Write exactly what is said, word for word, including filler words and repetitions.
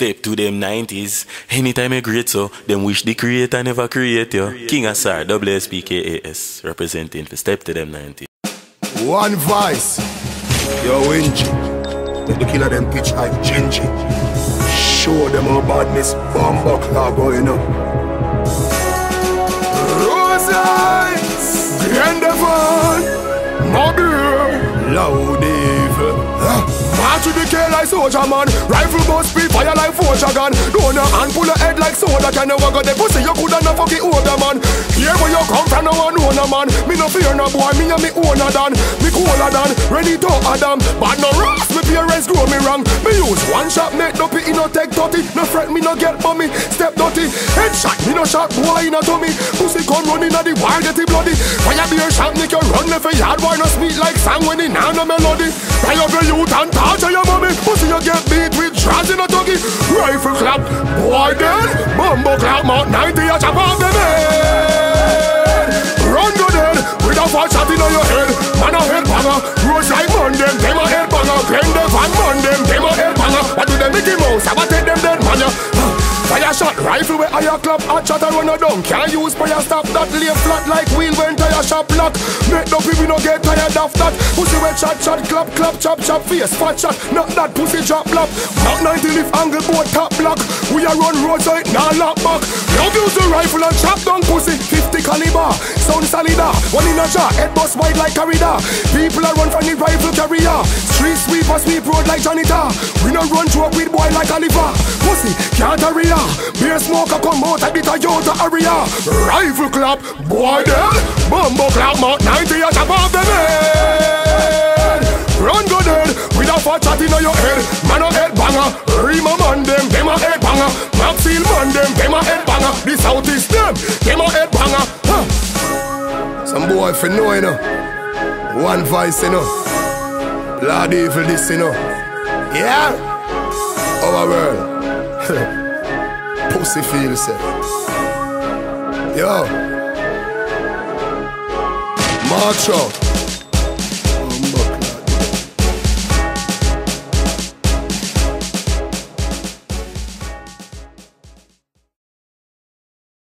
Step to them nineties. Anytime you great so, them wish the creator never create you. King Asar, W S P K A S, representing for Step to them nineties. One voice. Yo, Wingy. Let the killer them pitch like Gingy. Show them how badness bomb buckler going up. Rose eyes, Grandevon, Mobile, Loud Evil. March with the K like soldier man. Rifle bust speed, fire like forger gun. Don't your hand pull a head like soda. Can never got the pussy, you coulda no fucking older man. Here where you come from, no one owner man. Me no fear no boy, me and me owner than. Me cooler than, ready to Adam. But no rust, me parents grow me wrong. Me use one shot, make no pity, no take thirty. No fret, me no get bummy, step dirty. Headshot, me no shot, boy in a tummy. Pussy come running at the wire, get it bloody. Fire beer shot, make you run left a yard. Why no sweet like song when it nah no melody. Fire up your youth and torture your mommy. Pussy you get beat with drugs in a tuggy. Rifle clap, boy dead. Bumbo clap, Mount ninety, a chop off them head. Run go dead, with a fat shot in your head. Man a head banger, rose like man them, them a head banger. Grandevon man them, them a head banger. What do them Mickey Mouse, I take them dead man ya. Fire shot, rifle where I clap, hot shot and run a down. Can't use fire stop that, lay flat like wheel when tire shop lock. Make no people no get tired of that. Pussy wet shot, shot, clap, clap, chop, chop, face, fat shot. Not that pussy drop block. Mount ninety lift angle board top block. We a run roadside, nah lock back. Love use the rifle and chop down pussy. Fifty caliber, sound solida. One in a jar, head bust wide like corridor. People a run from the rifle carrier. Street sweeper, sweep road like janitor. We no run through a weed boy like Oliver. Pussy can't area. Beer smoker come out a bit of Yota area. Rifle clap, boy dead. Bumbo clap, Mount ninety a chop off them head. Run go dead, with a fat shot in your head. Man a head banger, Rima man them, them a head banger. Maxil man them, them a head banger. The South is them, them a head banger. Huh. Some boy for know you know. One voice you know. Blood evil this you know. Yeah. Our world. Pussy feel set. Yo, march out.